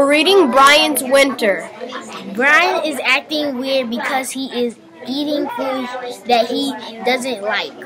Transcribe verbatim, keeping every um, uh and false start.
We're reading Brian's Winter. Brian is acting weird because he is eating food that he doesn't like.